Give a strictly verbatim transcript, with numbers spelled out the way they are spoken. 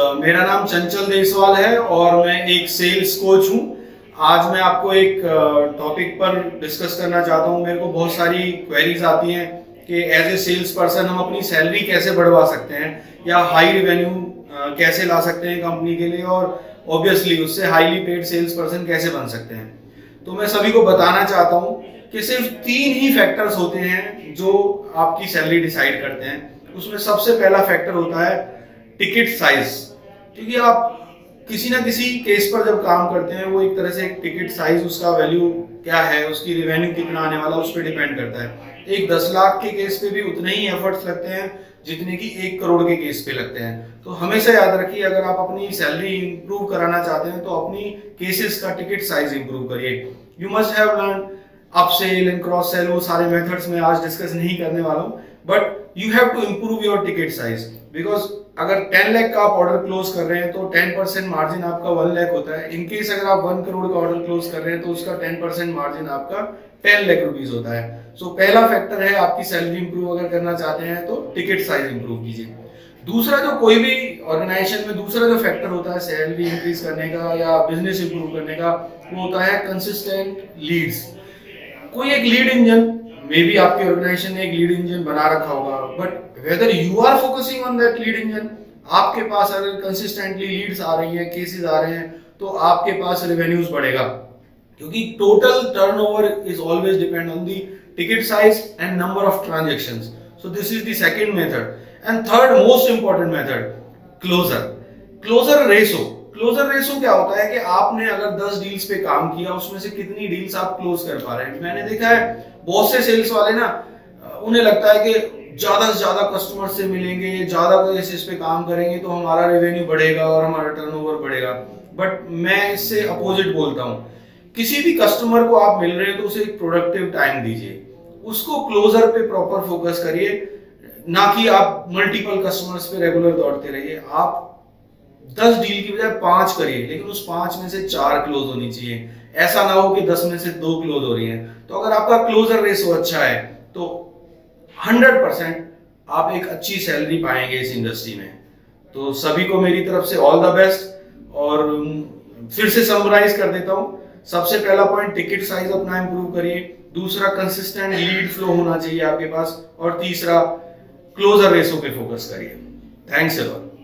मेरा नाम चंचल देशवाल है और मैं एक सेल्स कोच हूँ। आज मैं आपको एक टॉपिक पर डिस्कस करना चाहता हूँ। मेरे को बहुत सारी क्वेरीज आती हैं कि एज ए सेल्स पर्सन हम अपनी सैलरी कैसे बढ़वा सकते हैं या हाई रेवेन्यू कैसे ला सकते हैं कंपनी के लिए, और ऑब्वियसली उससे हाईली पेड सेल्स पर्सन कैसे बन सकते हैं। तो मैं सभी को बताना चाहता हूँ कि सिर्फ तीन ही फैक्टर्स होते हैं जो आपकी सैलरी डिसाइड करते हैं। उसमें सबसे पहला फैक्टर होता है टिकट साइज, क्योंकि आप किसी ना किसी केस पर जब काम करते हैं वो एक तरह से एक टिकट साइज, उसका वैल्यू क्या है, उसकी रेवेन्यू कितना आने वाला, उस पर डिपेंड करता है। एक दस लाख के केस पे भी उतने ही एफर्ट्स लगते हैं जितने की एक करोड़ के केस पे लगते हैं। तो हमेशा याद रखिए, अगर आप अपनी सैलरी इंप्रूव कराना चाहते हैं तो अपनी केसेस का टिकट साइज इंप्रूव करिए। You must have learn upsell and cross sell, वो सारे मेथड्स में आज डिस्कस नहीं करने वाला हूं, but you have to improve your ticket size. Because अगर टेन लाख का आप ऑर्डर क्लोज कर रहे हैं तो टेन परसेंट मार्जिन आपका वन लाख होता है। इनकेस अगर आप वन करोड़ का ऑर्डर क्लोज कर रहे हैं तो उसका टेन परसेंट मार्जिन आपका टेन लाख रुपीज होता है। सो so, पहला फैक्टर है, आपकी सैलरी इंप्रूव अगर करना चाहते हैं तो टिकट साइज इंप्रूव कीजिए। दूसरा, जो कोई भी ऑर्गेनाइजेशन में दूसरा जो फैक्टर होता है सैलरी इंक्रीज करने का या बिजनेस इंप्रूव करने का, वो होता है कंसिस्टेंट लीड्स। कोई एक लीड इंजन, मे बी आपके ऑर्गेनाइजेशन ने एक लीड इंजन बना रखा होगा, but whether you are focusing on that lead engine, आपके पास अगर कंसिस्टेंटली लीड्स आ रही हैं, केसेस आ रहे हैं, तो आपके पास रेवेन्यूज बढ़ेगा, क्योंकि total turnover is always depend on the ticket size and number of transactions. So this is the second method. And third most important method, closure closure ratio. Closure ratio क्या होता है कि आपने अगर दस डील्स पे काम किया, उसमें से कितनी डील्स आप क्लोज कर पा रहे हैं। मैंने देखा है बहुत से सेल्स वाले ना, उन्हें लगता है कि ज्यादा से ज्यादा कस्टमर से मिलेंगे, ज्यादा केसेस पे काम करेंगे तो हमारा रेवेन्यू बढ़ेगा और हमारा टर्नओवर बढ़ेगा। बट मैं इससे अपोजिट बोलता हूँ, किसी भी कस्टमर को आप मिल रहे हैं तो उसे एक प्रोडक्टिव टाइम दीजिए, उसको क्लोजर पे प्रॉपर फोकस करिए, ना कि आप मल्टीपल कस्टमर्स पे रेगुलर दौड़ते रहिए। आप दस डील की बजाय पांच करिए, लेकिन उस पांच में से चार क्लोज होनी चाहिए। ऐसा ना हो कि दस में से दो क्लोज हो रही हैं। तो अगर आपका क्लोजर रेशो अच्छा है तो हंड्रेड परसेंट आप एक अच्छी सैलरी पाएंगे इस इंडस्ट्री में। तो सभी को मेरी तरफ से ऑल द बेस्ट। और फिर से समराइज कर देता हूं, सबसे पहला पॉइंट टिकट साइज अपना इंप्रूव करिए, दूसरा कंसिस्टेंट लीड फ्लो होना चाहिए आपके पास, और तीसरा क्लोजर रेशो पे फोकस करिए। Thanks a lot.